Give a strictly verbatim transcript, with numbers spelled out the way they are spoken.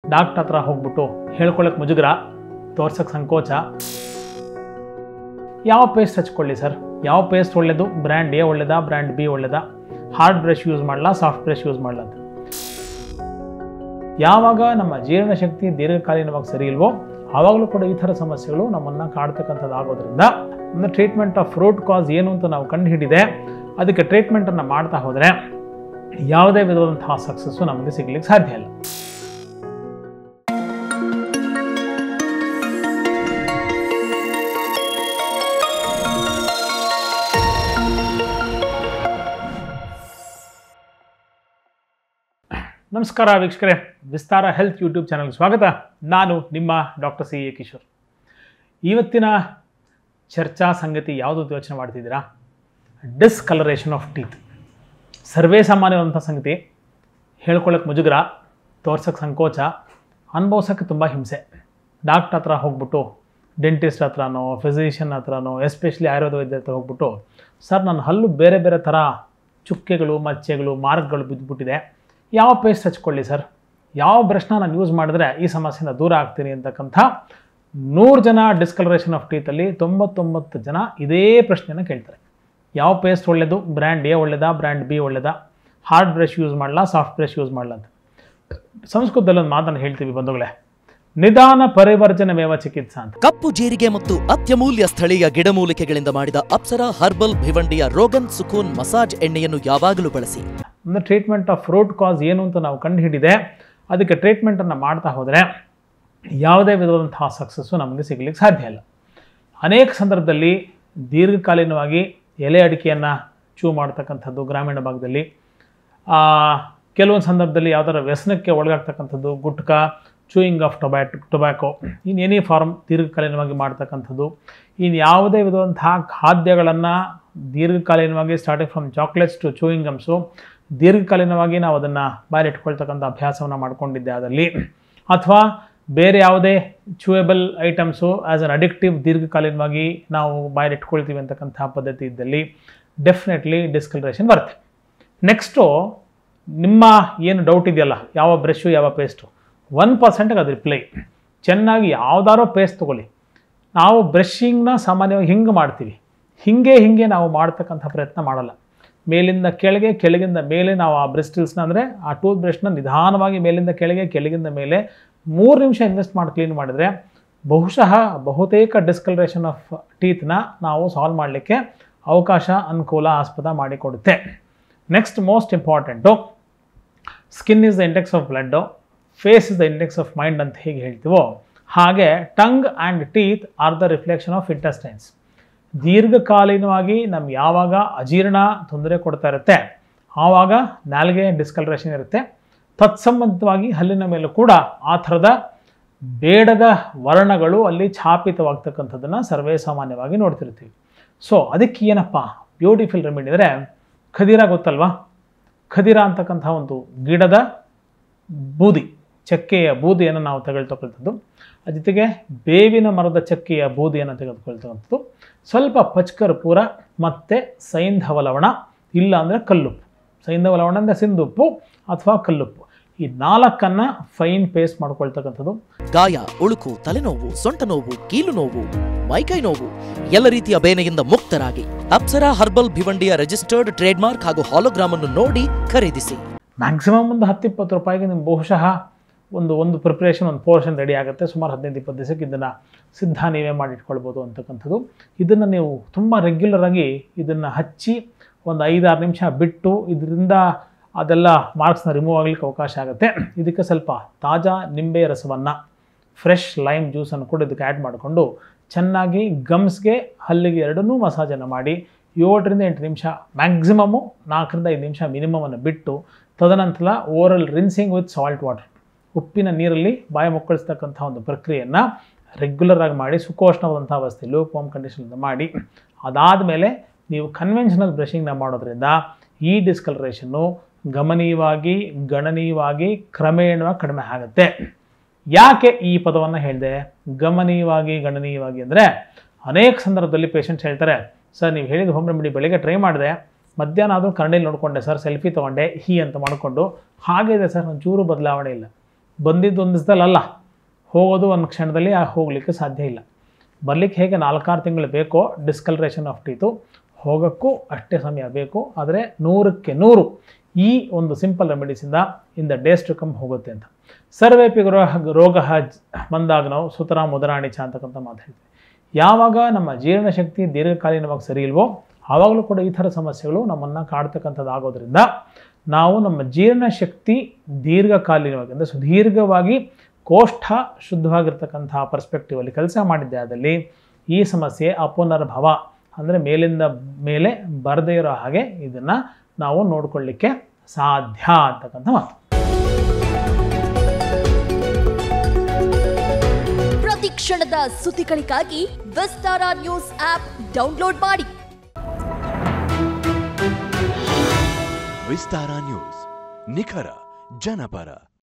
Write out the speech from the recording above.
Doctor ಹತ್ರ ಹೋಗ್ಬಿಟ್ಟು ಹೇಳ್ಕೊಳ್ಳೋಕೆ ಮುಜುಗರ, ತೋರ್ಸೋಕ್ಕೆ ಸಂಕೋಚ. ಯಾವ ಪೇಸ್ಟ್ ಹಚ್ಕೊಳ್ಳಿ ಸರ್, ಯಾವ ಪೇಸ್ಟ್ ಒಳ್ಳೆಯದು, ಬ್ರ್ಯಾಂಡ್ ಎ ಒಳ್ಳೆಯದಾ, ಬ್ರ್ಯಾಂಡ್ ಬಿ ಒಳ್ಳೆಯದಾ, ಹಾರ್ಡ್ ಬ್ರಷ್ ಯೂಸ್ ಮಾಡಲ್ಲ, ಸಾಫ್ಟ್ ಬ್ರಷ್ ಯೂಸ್ ಮಾಡಲ್ಲ ಅಂತ. ಯಾವಾಗ ನಮ್ಮ ಜೀರ್ಣಶಕ್ತಿ ದೀರ್ಘಕಾಲೀನವಾಗಿ ಸರಿ ಇಲ್ವೋ ಆವಾಗಲೂ ಕೂಡ ಈ ಥರ ಸಮಸ್ಯೆಗಳು ನಮ್ಮನ್ನು ಕಾಡ್ತಕ್ಕಂಥದ್ದು ಆಗೋದ್ರಿಂದ ಒಂದು ಟ್ರೀಟ್ಮೆಂಟ್ ಆಫ್ ರೂಟ್ ಕಾಸ್ ಏನು ಅಂತ ನಾವು ಕಂಡು ಹಿಡಿದೆ ಅದಕ್ಕೆ ಟ್ರೀಟ್ಮೆಂಟನ್ನು ಮಾಡ್ತಾ ಹೋದರೆ ಯಾವುದೇ ವಿಧವಾದಂತಹ ಸಕ್ಸಸ್ಸು ನಮಗೆ ಸಿಗಲಿಕ್ಕೆ ಸಾಧ್ಯ ಇಲ್ಲ. ನಮಸ್ಕಾರ ವೀಕ್ಷಕರೇ, ವಿಸ್ತಾರ ಹೆಲ್ತ್ ಯೂಟ್ಯೂಬ್ ಚಾನಲ್ಗೆ ಸ್ವಾಗತ. ನಾನು ನಿಮ್ಮ ಡಾಕ್ಟರ್ ಸಿ ಎ ಕಿಶೋರ್. ಇವತ್ತಿನ ಚರ್ಚಾ ಸಂಗತಿ ಯಾವುದು ಯೋಚನೆ ಮಾಡ್ತಿದ್ದೀರಾ? Discoloration of teeth. ಸರ್ವೇ ಸಾಮಾನ್ಯವಾದಂಥ ಸಂಗತಿ, ಹೇಳ್ಕೊಳ್ಳೋಕೆ ಮುಜುಗರ, ತೋರ್ಸೋಕ್ಕೆ ಸಂಕೋಚ, ಅನುಭವಿಸೋಕ್ಕೆ ತುಂಬ ಹಿಂಸೆ. ಡಾಕ್ಟರ್ ಹತ್ರ ಹೋಗ್ಬಿಟ್ಟು, ಡೆಂಟಿಸ್ಟ್ ಹತ್ರನೋ, ಫಿಸಿಷಿಯನ್ ಹತ್ರನೋ, ಎಸ್ಪೆಷಲಿ ಆಯುರ್ವೇದ ವೈದ್ಯರ ಹತ್ರ ಹೋಗ್ಬಿಟ್ಟು, ಸರ್ ನನ್ನ ಹಲ್ಲು ಬೇರೆ ಬೇರೆ ಥರ ಚುಕ್ಕೆಗಳು, ಮಚ್ಚೆಗಳು, ಮಾರ್ಕ್ಗಳು ಬಿದ್ದುಬಿಟ್ಟಿದೆ, ಯಾವ ಪೇಸ್ಟ್ ಹಚ್ಕೊಳ್ಳಿ ಸರ್, ಯಾವ ಬ್ರಷ್ನ ನಾನು ಯೂಸ್ ಮಾಡಿದ್ರೆ ಈ ಸಮಸ್ಯೆಯಿಂದ ದೂರ ಆಗ್ತೀನಿ ಅಂತಕ್ಕಂಥ ನೂರು ಜನ ಡಿಸ್ಕಲರೇಷನ್ ಆಫ್ ಟೀತಲ್ಲಿ ತೊಂಬತ್ತೊಂಬತ್ತು ಜನ ಇದೇ ಪ್ರಶ್ನೆಯನ್ನು ಕೇಳ್ತಾರೆ. ಯಾವ ಪೇಸ್ಟ್ ಒಳ್ಳೆಯದು, ಬ್ರ್ಯಾಂಡ್ ಎ ಒಳ್ಳೆಯದಾ, ಬ್ರ್ಯಾಂಡ್ ಬಿ ಒಳ್ಳೆಯದಾ, ಹಾರ್ಡ್ ಬ್ರಷ್ ಯೂಸ್ ಮಾಡಲ್ಲ, ಸಾಫ್ಟ್ ಬ್ರಷ್ ಯೂಸ್ ಮಾಡಲ್ಲ ಅಂತ. ಸಂಸ್ಕೃತದಲ್ಲಿ ಒಂದು ಮಾತನ್ನು ಹೇಳ್ತೀವಿ ಬಂಧುಗಳೇ, ನಿಧಾನ ಪರಿವರ್ಜನಮೇವ ಚಿಕಿತ್ಸಾ ಅಂತ. ಕಪ್ಪು ಜೀರಿಗೆ ಮತ್ತು ಅತ್ಯಮೂಲ್ಯ ಸ್ಥಳೀಯ ಗಿಡಮೂಲಿಕೆಗಳಿಂದ ಮಾಡಿದ ಅಪ್ಸರಾ ಹರ್ಬಲ್ ಭಿವಂಡಿಯ ರೋಗನ್ ಸುಕೂನ್ ಮಸಾಜ್ ಎಣ್ಣೆಯನ್ನು ಯಾವಾಗಲೂ ಬಳಸಿ. ಒಂದು ಟ್ರೀಟ್ಮೆಂಟ್ ಆಫ್ ರೂಟ್ ಕಾಸ್ ಏನು ಅಂತ ನಾವು ಕಂಡು ಹಿಡಿದೆ ಅದಕ್ಕೆ ಟ್ರೀಟ್ಮೆಂಟನ್ನು ಮಾಡ್ತಾ ಹೋದರೆ ಯಾವುದೇ ವಿಧವಾದಂತಹ ಸಕ್ಸಸ್ಸು ನಮಗೆ ಸಿಗಲಿಕ್ಕೆ ಸಾಧ್ಯ ಇಲ್ಲ. ಅನೇಕ ಸಂದರ್ಭದಲ್ಲಿ ದೀರ್ಘಕಾಲೀನವಾಗಿ ಎಲೆ ಅಡಿಕೆಯನ್ನು ಚೂ ಮಾಡ್ತಕ್ಕಂಥದ್ದು ಗ್ರಾಮೀಣ ಭಾಗದಲ್ಲಿ, ಕೆಲವೊಂದು ಸಂದರ್ಭದಲ್ಲಿ ಯಾವುದರ ವ್ಯಸನಕ್ಕೆ ಒಳಗಾಗ್ತಕ್ಕಂಥದ್ದು, ಗುಟ್ಕಾ, ಚೂಯಿಂಗ್ ಆಫ್ ಟೊಬ್ಯಾಟ್ ಟೊಬ್ಯಾಕೊ ಇನ್ ಎನಿ ಫಾರ್ಮ್ ದೀರ್ಘಕಾಲೀನವಾಗಿ ಮಾಡ್ತಕ್ಕಂಥದ್ದು, ಇನ್ನು ಯಾವುದೇ ವಿಧವಾದಂತಹ ಖಾದ್ಯಗಳನ್ನು ದೀರ್ಘಕಾಲೀನವಾಗಿ starting from chocolates to chewing gums ದೀರ್ಘಕಾಲೀನವಾಗಿ ನಾವು ಅದನ್ನು ಬಾಯಲ್ಲಿಟ್ಕೊಳ್ತಕ್ಕಂಥ ಅಭ್ಯಾಸವನ್ನು ಮಾಡಿಕೊಂಡಿದ್ದೆ ಆದಲ್ಲಿ, ಅಥವಾ ಬೇರೆ ಯಾವುದೇ chewable items as an addictive ದೀರ್ಘಕಾಲೀನವಾಗಿ ನಾವು ಬಾಯಲ್ಲಿಟ್ಕೊಳ್ತೀವಿ ಅಂತಕ್ಕಂಥ ಪದ್ಧತಿ ಇದ್ದಲ್ಲಿ ಡೆಫಿನೆಟ್ಲಿ ಡಿಸ್ಕಲರೇಷನ್ ಬರುತ್ತೆ. ನೆಕ್ಸ್ಟು ನಿಮ್ಮ ಏನು ಡೌಟ್ ಇದೆಯಲ್ಲ, ಯಾವ ಬ್ರಷು ಯಾವ ಪೇಸ್ಟು, ಒನ್ ಪರ್ಸೆಂಟ್ಗೆ ಅದು ರಿಪ್ಲೈ. ಚೆನ್ನಾಗಿ ಯಾವುದಾರೋ ಪೇಸ್ಟ್ ತೊಗೊಳ್ಳಿ. ನಾವು ಬ್ರಷಿಂಗ್ನ ಸಾಮಾನ್ಯವಾಗಿ ಹಿಂಗೆ ಮಾಡ್ತೀವಿ, ಹಿಂಗೆ ಹಿಂಗೆ ನಾವು ಮಾಡ್ತಕ್ಕಂಥ ಪ್ರಯತ್ನ ಮಾಡಲ್ಲ. ಮೇಲಿಂದ ಕೆಳಗೆ, ಕೆಳಗಿಂದ ಮೇಲೆ ನಾವು ಆ ಬ್ರಿಸ್ಟಿಲ್ಸ್ನ ಅಂದರೆ ಆ ಟೂತ್ ಬ್ರಷ್ನ ನಿಧಾನವಾಗಿ ಮೇಲಿಂದ ಕೆಳಗೆ, ಕೆಳಗಿಂದ ಮೇಲೆ ಮೂರು ನಿಮಿಷ ಇನ್ವೆಸ್ಟ್ ಮಾಡಿ ಕ್ಲೀನ್ ಮಾಡಿದರೆ ಬಹುಶಃ ಬಹುತೇಕ ಡಿಸ್ಕಲರೇಷನ್ ಆಫ್ ಟೀತ್ನ ನಾವು ಸಾಲ್ವ್ ಮಾಡಲಿಕ್ಕೆ ಅವಕಾಶ, ಅನುಕೂಲ, ಆಸ್ಪದ ಮಾಡಿಕೊಡುತ್ತೆ. Next most important, skin is the index of blood, face is the index of mind ಅಂತ ಹೇಗೆ ಹೇಳ್ತೀವೋ ಹಾಗೆ tongue and teeth are the reflection of intestines. ದೀರ್ಘಕಾಲೀನವಾಗಿ ನಮ್ಗೆ ಯಾವಾಗ ಅಜೀರ್ಣ ತೊಂದರೆ ಕೊಡ್ತಾ ಇರುತ್ತೆ ಆವಾಗ ನಾಲಿಗೆ ಡಿಸ್ಕಲರೇಷನ್ ಇರುತ್ತೆ. ತತ್ಸಂಬಂಧವಾಗಿ ಹಲ್ಲಿನ ಮೇಲೂ ಕೂಡ ಆ ಥರದ ಬೇಡದ ವರ್ಣಗಳು ಅಲ್ಲಿ ಛಾಪಿತವಾಗ್ತಕ್ಕಂಥದ್ದನ್ನು ಸರ್ವೇ ಸಾಮಾನ್ಯವಾಗಿ ನೋಡ್ತಿರ್ತೀವಿ. ಸೊ ಅದಕ್ಕೆ ಏನಪ್ಪ ಬ್ಯೂಟಿಫುಲ್ ರೆಮಿಡಿ ಅಂದರೆ, ಖದಿರ ಗೊತ್ತಲ್ವಾ? ಖದಿರ ಅಂತಕ್ಕಂಥ ಒಂದು ಗಿಡದ ಬೂದಿ, ಚಕ್ಕೆಯ ಬೂದಿಯನ್ನು ನಾವು ತೆಗೆದುಕೊಳ್ತಕ್ಕಂಥದ್ದು, ಅದ್ರ ಜೊತೆಗೆ ಬೇವಿನ ಮರದ ಚಕ್ಕೆಯ ಬೂದಿಯನ್ನು ತೆಗೆದುಕೊಳ್ತಕ್ಕಂಥದ್ದು, ಸ್ವಲ್ಪ ಪಚ್ಕರ್ಪೂರ ಮತ್ತು ಸೈಂಧವ ಲವಣ, ಇಲ್ಲ ಅಂದರೆ ಕಲ್ಲುಪ್ಪು. ಸೈಂಧವ ಲವಣ ಅಂದರೆ ಸಿಂಧುಪ್ಪು ಅಥವಾ ಕಲ್ಲುಪ್ಪು, ಈ ನಾಲ್ಕನ್ನು ಫೈನ್ ಪೇಸ್ಟ್ ಮಾಡ್ಕೊಳ್ತಕ್ಕಂಥದ್ದು. ಗಾಯ, ಉಳುಕು, ತಲೆನೋವು, ಸೊಂಟ ನೋವು, ಕೀಲು ನೋವು, ಮೈಕೈ ನೋವು, ಎಲ್ಲ ರೀತಿಯ ಬೇನೆಯಿಂದ ಮುಕ್ತರಾಗಿ ಅಪ್ಸರಾ ಹರ್ಬಲ್ ಭಿವಂಡಿಯ ರಿಜಿಸ್ಟರ್ಡ್ ಟ್ರೇಡ್ ಮಾರ್ಕ್ ಹಾಗೂ ಹಾಲೋಗ್ರಾಮ್ ಅನ್ನು ನೋಡಿ ಖರೀದಿಸಿ. ಮ್ಯಾಕ್ಸಿಮಮ್ ಒಂದು ಹತ್ತು ಇಪ್ಪತ್ತು ರೂಪಾಯಿಗೆ ನಿಮ್ಗೆ ಬಹುಶಃ ಒಂದು ಒಂದು ಪ್ರಿಪ್ರೇಷನ್, ಒಂದು ಪೋರ್ಷನ್ ರೆಡಿ ಆಗುತ್ತೆ. ಸುಮಾರು ಹದಿನೈದು ಇಪ್ಪತ್ತು ದಿವಸಕ್ಕೆ ಇದನ್ನು ಸಿದ್ಧ ನೀವೇ ಮಾಡಿಟ್ಕೊಳ್ಬೋದು ಅಂತಕ್ಕಂಥದ್ದು. ಇದನ್ನು ನೀವು ತುಂಬ ರೆಗ್ಯುಲರಾಗಿ ಇದನ್ನು ಹಚ್ಚಿ ಒಂದು ಐದಾರು ನಿಮಿಷ ಬಿಟ್ಟು ಇದರಿಂದ ಅದೆಲ್ಲ ಮಾರ್ಕ್ಸ್ನ ರಿಮೂವ್ ಆಗಲಿಕ್ಕೆ ಅವಕಾಶ ಆಗುತ್ತೆ. ಇದಕ್ಕೆ ಸ್ವಲ್ಪ ತಾಜಾ ನಿಂಬೆ ರಸವನ್ನು, ಫ್ರೆಶ್ ಲೈಮ್ ಜ್ಯೂಸನ್ನು ಕೂಡ ಇದಕ್ಕೆ ಆ್ಯಡ್ ಮಾಡಿಕೊಂಡು ಚೆನ್ನಾಗಿ ಗಮ್ಸ್ಗೆ, ಹಲ್ಲಿಗೆ ಎರಡನ್ನೂ ಮಸಾಜನ್ನು ಮಾಡಿ ಏಳರಿಂದ ಎಂಟು ನಿಮಿಷ ಮ್ಯಾಕ್ಸಿಮಮ್ಮು ನಾಲ್ಕರಿಂದ ಐದು ನಿಮಿಷ ಮಿನಿಮಮನ್ನು ಬಿಟ್ಟು ತದನಂತರ oral rinsing with salt water, ಉಪ್ಪಿನ ನೀರಲ್ಲಿ ಬಾಯಿ ಮುಕ್ಕಳಿಸ್ತಕ್ಕಂಥ ಒಂದು ಪ್ರಕ್ರಿಯೆಯನ್ನು ರೆಗ್ಯುಲರಾಗಿ ಮಾಡಿ ಸುಖೋಷ್ಣವಾದಂಥ ಅವಸ್ಥೆ, ಲೋ ವಾರ್ಮ್ ಕಂಡೀಷನಿಂದ ಮಾಡಿ ಅದಾದಮೇಲೆ ನೀವು ಕನ್ವೆನ್ಷನಲ್ ಬ್ರಷಿಂಗ್ನ ಮಾಡೋದ್ರಿಂದ ಈ ಡಿಸ್ಕಲರೇಷನ್ನು ಗಮನೀಯವಾಗಿ, ಗಣನೀಯವಾಗಿ, ಕ್ರಮೇಣವಾಗಿ ಕಡಿಮೆ ಆಗುತ್ತೆ. ಯಾಕೆ ಈ ಪದವನ್ನು ಹೇಳಿದೆ ಗಮನೀಯವಾಗಿ, ಗಣನೀಯವಾಗಿ ಅಂದರೆ, ಅನೇಕ ಸಂದರ್ಭದಲ್ಲಿ ಪೇಷಂಟ್ಸ್ ಹೇಳ್ತಾರೆ, ಸರ್ ನೀವು ಹೇಳಿದ ಹೋಮ್ ರೆಮಿಡಿ ಬೆಳಿಗ್ಗೆ ಟ್ರೈ ಮಾಡಿದೆ, ಮಧ್ಯಾಹ್ನ ಆದರೂ ಕನ್ನಡಿಯಲ್ಲಿ ನೋಡಿಕೊಂಡೆ ಸರ್, ಸೆಲ್ಫಿ ತೊಗೊಂಡೆ, ಹೀ ಅಂತ ಮಾಡಿಕೊಂಡು ಹಾಗೆ ಇದೆ ಸರ್, ಒಂಚೂರು ಬದಲಾವಣೆ ಇಲ್ಲ. ಬಂದಿದ್ದು ಒಂದು ದಿವಸದಲ್ಲ, ಹೋಗೋದು ಒಂದು ಕ್ಷಣದಲ್ಲಿ ಹೋಗಲಿಕ್ಕೆ ಸಾಧ್ಯ ಇಲ್ಲ. ಬರಲಿಕ್ಕೆ ಹೇಗೆ ನಾಲ್ಕಾರು ತಿಂಗಳು ಬೇಕೋ ಡಿಸ್ಕಲರೇಷನ್ ಆಫ್ ಟೀತು, ಹೋಗೋಕ್ಕೂ ಅಷ್ಟೇ ಸಮಯ ಬೇಕು. ಆದರೆ ನೂರಕ್ಕೆ ನೂರು ಈ ಒಂದು ಸಿಂಪಲ್ ರೆಮಿಡೀಸಿಂದ in the days to come ಹೋಗುತ್ತೆ ಅಂತ. ಸರ್ವೇಪಿ ರೋಗ ಬಂದಾಗ ನಾವು ಸುತರಾಂ ಮುದರಾಣಿ ಚ ಅಂತಕ್ಕಂಥ ಮಾತು ಹೇಳ್ತೀವಿ. ಯಾವಾಗ ನಮ್ಮ ಜೀರ್ಣಶಕ್ತಿ ದೀರ್ಘಕಾಲೀನವಾಗಿ ಸರಿ ಇಲ್ವೋ ಆವಾಗಲೂ ಕೂಡ ಈ ಥರ ಸಮಸ್ಯೆಗಳು ನಮ್ಮನ್ನು ಕಾಡ್ತಕ್ಕಂಥದ್ದು ಆಗೋದ್ರಿಂದ ನಾವು ನಮ್ಮ ಜೀರ್ಣಶಕ್ತಿ ದೀರ್ಘಕಾಲೀನವಾಗಿ ಅಂದರೆ ಸುದೀರ್ಘವಾಗಿ ಕೋಷ್ಠ ಶುದ್ಧವಾಗಿರ್ತಕ್ಕಂಥ ಪರ್ಸ್ಪೆಕ್ಟಿವಲ್ಲಿ ಕೆಲಸ ಮಾಡಿದ್ದೆ ಆದಲ್ಲಿ ಈ ಸಮಸ್ಯೆ ಅಪುನರ್ಭವ ಅಂದರೆ ಮೇಲಿಂದ ಮೇಲೆ ಬರದೇ ಇರೋ ಹಾಗೆ ಇದನ್ನು ನಾವು ನೋಡಿಕೊಳ್ಳಿಕ್ಕೆ ಸಾಧ್ಯ ಅಂತಕ್ಕಂಥ ಮಾತು. ಪ್ರತಿ ಕ್ಷಣದ ಸುದ್ದಿಗಳಿಗಾಗಿ ವಿಸ್ತಾರ ನ್ಯೂಸ್ ಆಪ್ ಡೌನ್ಲೋಡ್ ಮಾಡಿ. ವಿಸ್ತಾರ ನ್ಯೂಸ್, ನಿಖರ ಜನಪರ.